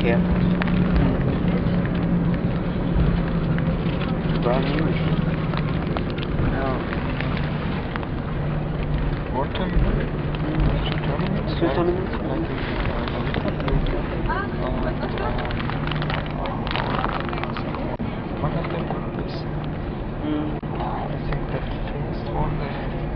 Verkehr. Bad News. Ja. What terminal? Two terminals? One of them is, I think the first one they have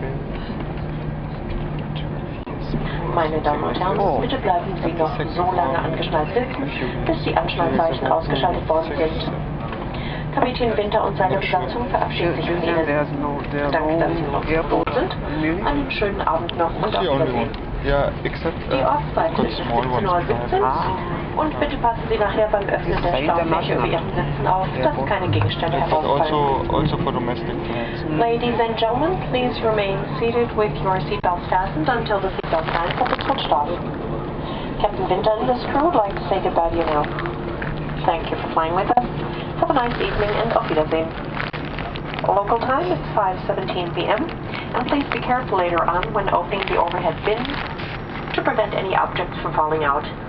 built. Meine Damen und Herren, bitte bleiben Sie noch so lange angeschnallt sitzen, bis die Anschnallzeichen ausgeschaltet worden sind. Kapitän Winter und seine Besatzung verabschieden sich von Ihnen. Danke, dass Sie noch so sind. Einen schönen Abend noch und auf Wiedersehen. Yeah, except Die Ortszeiten ist 17:17 Uhr und bitte passen Sie nachher beim Öffnen der Staufläche für Ihren Sitzen auf, dass keine Gegenstände herausfallen. Also for domestic flights. Ladies and gentlemen, please remain seated with your seatbelts fastened until the seatbelt sign has been switched off. Captain Winter and his crew would like to say goodbye to you now. Thank you for flying with us. Have a nice evening and auf Wiedersehen. Local time is 5:17 p.m. and please be careful later on when opening the overhead bins to prevent any objects from falling out.